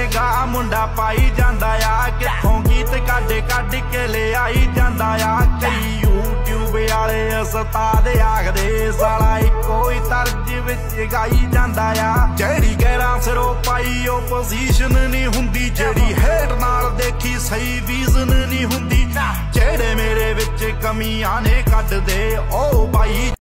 वर्गा मुंडा पाई जांदा आ, किथों गीत कढ कढ के ले आई जांदा आ। कई यूट्यूब वाले उस्ताद आखदे साला इक्को ही तर्ज विच गाई जांदा आ। जेहड़ी गैरां सिरों पाई ओ पोजीशन नहीं हुंदी, जेहड़ी हेट नाल देखी सही विजन नहीं हुंदी। जेहड़े मेरे विच कमियां ने कढ दे ओ भाई